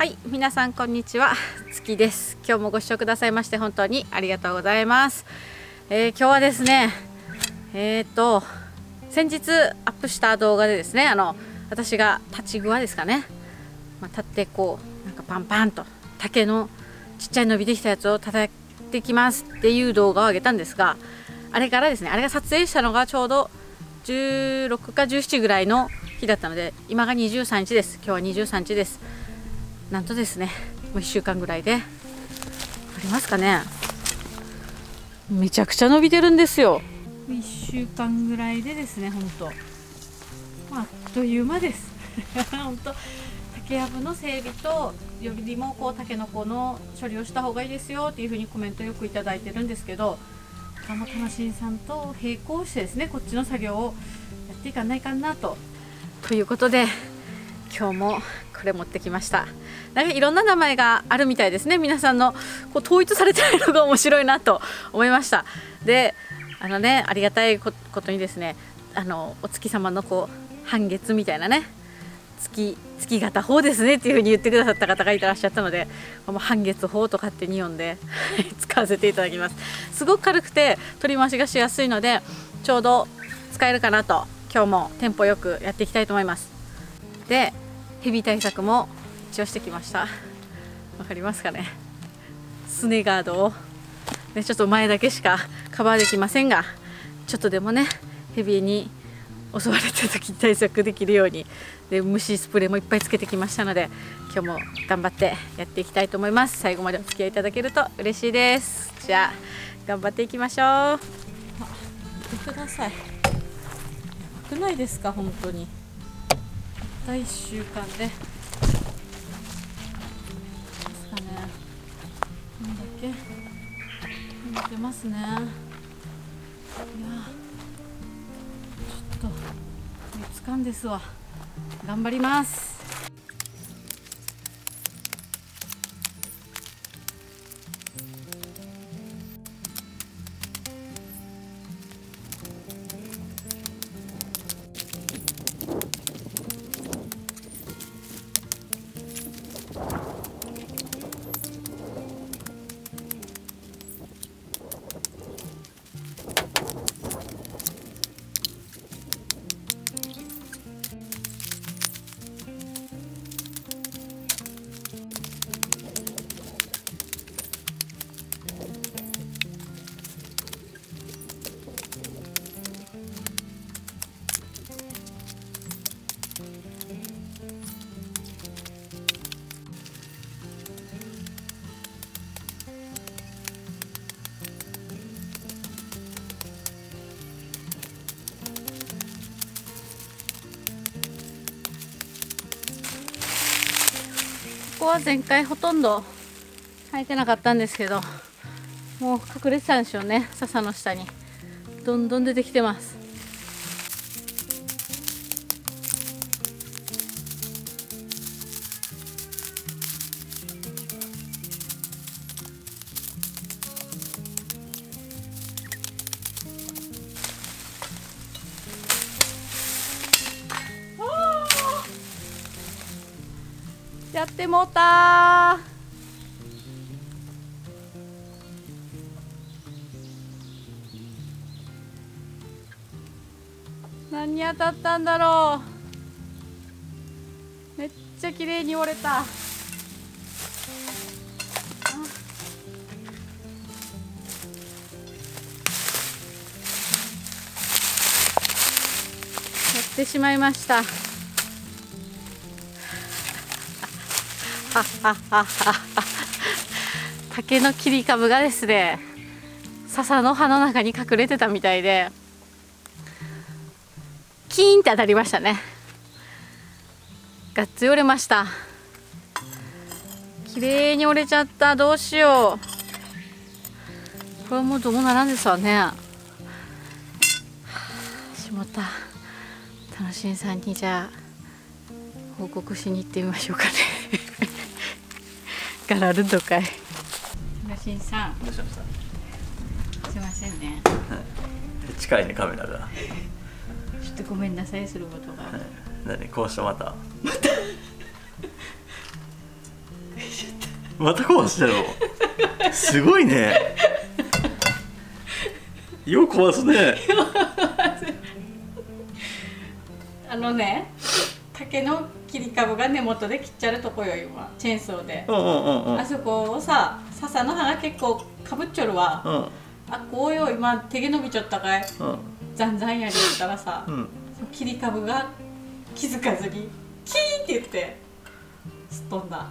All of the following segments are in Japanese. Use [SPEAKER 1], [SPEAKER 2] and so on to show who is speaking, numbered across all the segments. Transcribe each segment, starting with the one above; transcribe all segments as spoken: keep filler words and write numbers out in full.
[SPEAKER 1] はい、皆さんこんにちは、月です。今日もご視聴くださいまして本当にありがとうございます。えー、今日はですね、えーと先日アップした動画でですね、あの私が立ちぐわですかね、まあ、立ってこうなんかパンパンと竹のちっちゃい伸びてきたやつを叩いてきますっていう動画を上げたんですが、あれからですね、あれが撮影したのがちょうどじゅうろくかじゅうしちぐらいの日だったので、今がにじゅうさんにちです。今日はにじゅうさんにちです。なんとですね、もういっしゅうかんぐらいで、ありますかね、めちゃくちゃ伸びてるんですよ。いっしゅうかんぐらいでですね、本当、まあ、あっという間です本当、竹やぶの整備とよりもこうタケノコの処理をした方がいいですよっていうふうにコメントよくいただいてるんですけど、あの楽しんさんと並行してですね、こっちの作業をやっていかないかなと。ということで今日もこれ持ってきました。なんかいろんな名前があるみたいですね。皆さんのこう統一されてないのが面白いなと思いました。で、あのね、ありがたいことにですね、あのお月様のこう半月みたいなね、月月型法ですねっていうふうに言ってくださった方がいらっしゃったので、もう半月法と勝手に読んで使わせていただきます。すごく軽くて取り回しがしやすいので、ちょうど使えるかなと、今日もテンポよくやっていきたいと思います。で、ヘビ対策も一応してきました。わかりますかね、スネガードを、ね、ちょっと前だけしかカバーできませんが、ちょっとでもねヘビに襲われた時に対策できるように、で虫スプレーもいっぱいつけてきましたので、今日も頑張ってやっていきたいと思います。最後までお付き合いいただけると嬉しいです。じゃあ頑張っていきましょう。あ、見てください、やばくないですか、本当に。たったいっしゅうかんでですかね、こんだけ見てますね。いや、ちょっとみっつかんですわ。頑張ります。ここは前回ほとんど生えてなかったんですけど、もう隠れてたんでしょうね。笹の下にどんどん出てきてます。やってもうたー。何に当たったんだろう。めっちゃ綺麗に折れた。やってしまいました。竹の切り株がですね、笹の葉の中に隠れてたみたいで、キーンって当たりましたね。がっつり折れました。綺麗に折れちゃった。どうしよう。これはもうどうもならんですわね。しまった。楽しんさんにじゃあ報告しに行ってみましょうかねガラルドかい。楽しんさん、
[SPEAKER 2] どうしました？
[SPEAKER 1] すいませんね。
[SPEAKER 2] 近いね、カメラが。
[SPEAKER 1] ちょっとごめんなさいすることが。
[SPEAKER 2] 何、こうしたまた。
[SPEAKER 1] ちゃった。
[SPEAKER 2] また壊したよ。すごいね。よく壊すね。
[SPEAKER 1] あのね、竹の切り株が根元で切っちゃるとこよ今、チェーンソーで。
[SPEAKER 2] うんうんうんうん。
[SPEAKER 1] あそこをさ、笹の葉が結構かぶっちょるわ。
[SPEAKER 2] うん。
[SPEAKER 1] あ、こうよ今手毛伸びちゃったかい。
[SPEAKER 2] うん。
[SPEAKER 1] ざんざんやりったらさ、
[SPEAKER 2] うん。
[SPEAKER 1] 切り株が気づかずにキーって言ってすっ飛んだ。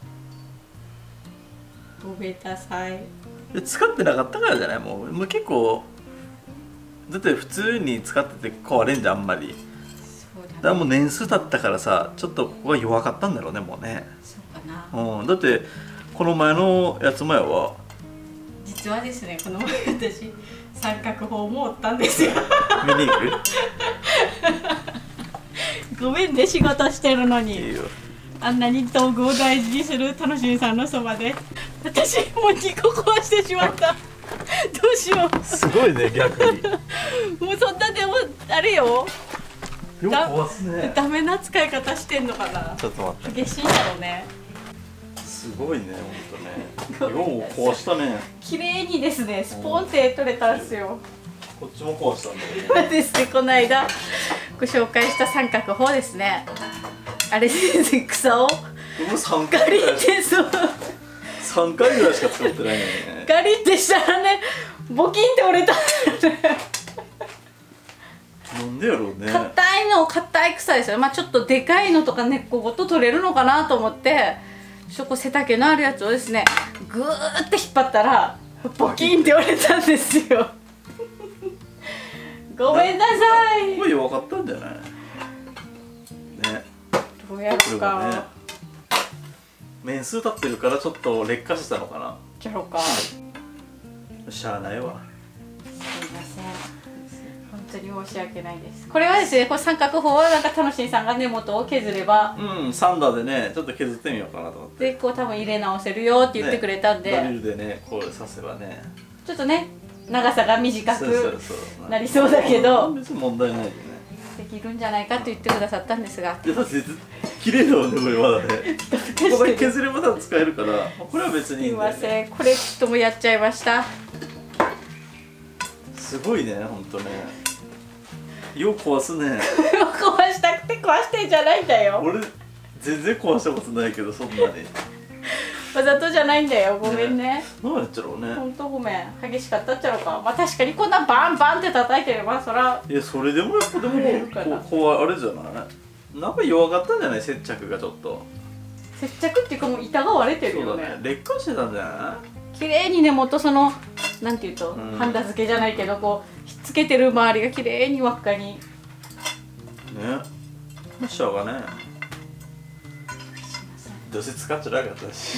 [SPEAKER 1] ごめんなさい。
[SPEAKER 2] 使ってなかったからじゃない？もう、もう結構だって普通に使ってて壊れんじゃんあんまり。
[SPEAKER 1] そうだね。
[SPEAKER 2] だからもう年数経ったからさ、ちょっとここが弱かったんだろうねもうね。
[SPEAKER 1] そうかな。
[SPEAKER 2] うん。だってこの前のやつ前は
[SPEAKER 1] 実はですね、この前私三角砲も折ったんですよ。
[SPEAKER 2] 見に行く？
[SPEAKER 1] ごめんね、仕事してるのに。
[SPEAKER 2] いいよ。
[SPEAKER 1] あんなに道具を大事にする楽しみさんのそばで私もうにこ壊してしまった。どうしよう。
[SPEAKER 2] すごいね逆に。
[SPEAKER 1] もうそんなでもあれよ。
[SPEAKER 2] よく壊すね。
[SPEAKER 1] ダメな使い方してんのかな。
[SPEAKER 2] ちょっと待って。
[SPEAKER 1] 激しいんだろうね。
[SPEAKER 2] すごいね本当ね。よう壊したね。
[SPEAKER 1] 綺麗にですね、スポンって取れたんですよ。
[SPEAKER 2] こっちも壊したんだよね。
[SPEAKER 1] ですね、この間ご紹介した三角砲ですね。あれですね、草を
[SPEAKER 2] もう三
[SPEAKER 1] ガリ
[SPEAKER 2] 回ぐらい
[SPEAKER 1] ってそう
[SPEAKER 2] 三回ぐらいしか使ってないのにね。
[SPEAKER 1] ガリってしたらね、ボキンって折れた。
[SPEAKER 2] なんでやろうね。
[SPEAKER 1] 硬いの硬い草ですよ。まあちょっとでかいのとか根っこごと取れるのかなと思って、そこ背丈のあるやつをですね、ぐーって引っ張ったらボキンって折れたんですよ。ごめんなさい。
[SPEAKER 2] これ弱かったんじゃない？ね。
[SPEAKER 1] どうやろうか。
[SPEAKER 2] ね、年数経ってるからちょっと劣化したのかな。
[SPEAKER 1] じゃろうか。
[SPEAKER 2] しゃあないわ。
[SPEAKER 1] すいません。本当に申し訳ないです。これはですね、これ三角砲はなんか楽しいさんが根元を削れば、
[SPEAKER 2] うん、サンダーでね、ちょっと削ってみようかなと思って。
[SPEAKER 1] でこう多分入れ直せるよって言ってくれたんで、
[SPEAKER 2] ね、ドリルでね、こう刺せばね。
[SPEAKER 1] ちょっとね、長さが短
[SPEAKER 2] そうそう
[SPEAKER 1] く
[SPEAKER 2] そう
[SPEAKER 1] なりそうだけど、
[SPEAKER 2] 別に問題ないよね。
[SPEAKER 1] できるんじゃないかと言ってくださったんですが、
[SPEAKER 2] いやだって綺麗だもんねこれまだね。ここだけ削れば多分使えるから、これは別にいい
[SPEAKER 1] すい
[SPEAKER 2] んだよね。
[SPEAKER 1] ません、これちょっともやっちゃいました。
[SPEAKER 2] すごいね、ほんとね。よう壊すね。
[SPEAKER 1] 壊したくて壊してんじゃないんだよ。
[SPEAKER 2] 俺全然壊したことないけど、そんなに。
[SPEAKER 1] わざとじゃないんだよ、ごめんね。
[SPEAKER 2] 何やっちゃろうね。
[SPEAKER 1] ほんとごめん、激しかったっちゃろうか。まあ確かにこんなバンバンって叩いてればそら。
[SPEAKER 2] いや、それでもやっぱでも
[SPEAKER 1] 触れるかな
[SPEAKER 2] ここはあれじゃないなんか弱かったんじゃない、接着がちょっと。
[SPEAKER 1] 接着っていうかもう板が割れてるよね。
[SPEAKER 2] そうだね、劣化してたんじゃな
[SPEAKER 1] 綺麗に根元そのなんていうと、
[SPEAKER 2] うん
[SPEAKER 1] ハンダ付けじゃないけどこうひっつけてる周りが綺麗に輪っかに。
[SPEAKER 2] いね。しょうがねどうせ使っちゃなかったし。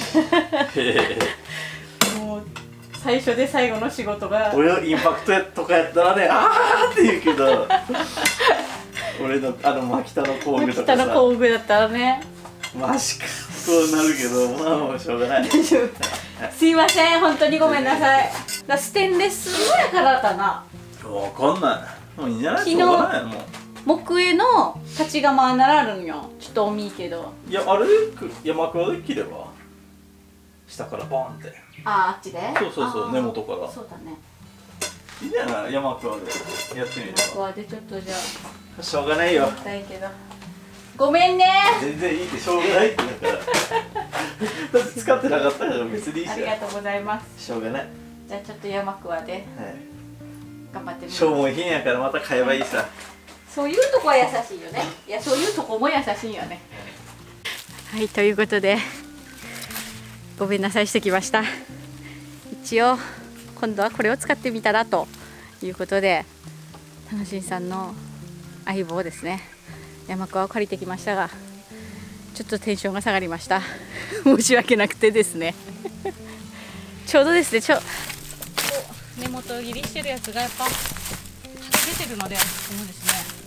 [SPEAKER 1] もう最初で最後の仕事が。
[SPEAKER 2] 俺インパクトやとかやったらね、あーって言うけど俺のあの真北の工具とか
[SPEAKER 1] 北の
[SPEAKER 2] さ、
[SPEAKER 1] 工具だったらね。
[SPEAKER 2] マジかそうなるけど、まあもうしょうがない。
[SPEAKER 1] 大丈夫。すいません、本当にごめんなさい。だステンレスのやからかな。
[SPEAKER 2] わかんない。もういいんじゃない？
[SPEAKER 1] 昨日
[SPEAKER 2] しょうがないもう。
[SPEAKER 1] 木絵の立ち釜ならあるんよ。ちょっと重いけど。
[SPEAKER 2] いや、あれく山桑で切れば下からバーンって
[SPEAKER 1] ああ、あっちで。
[SPEAKER 2] そうそうそう、
[SPEAKER 1] あー
[SPEAKER 2] 根元から
[SPEAKER 1] そうだね。
[SPEAKER 2] いいんじゃない？山桑でやってみれ
[SPEAKER 1] ここはでちょっとじゃ
[SPEAKER 2] ばしょうがないよ。
[SPEAKER 1] あしたいけど。ごめんね。
[SPEAKER 2] 全然いいってしょうがないってだからだって使ってなかったから別にいいし
[SPEAKER 1] ありがとうございます。
[SPEAKER 2] しょうがない、はい、
[SPEAKER 1] じゃあちょっと山桑で頑張ってみます。
[SPEAKER 2] 消耗品やからまた買えばいいさ。
[SPEAKER 1] そういうとこは優しいよね。いや、そういうとこも優しいよね。はい、ということでごめんなさいしてきました。一応今度はこれを使ってみたらということで、楽しんさんの相棒ですね、山川を借りてきましたが、ちょっとテンションが下がりました。申し訳なくてですね。ちょうどですね、ちょ根元切りしてるやつがやっぱ出てるので、このですね、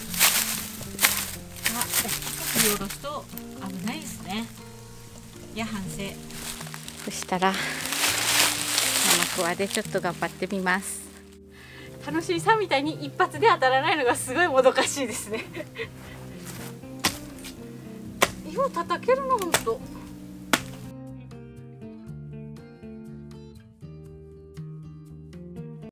[SPEAKER 1] あ、振り下ろすと危ないですね。いや、反省。そしたら生桑でちょっと頑張ってみます。楽しいさんみたいに一発で当たらないのがすごいもどかしいですね。よう叩けるのほんと。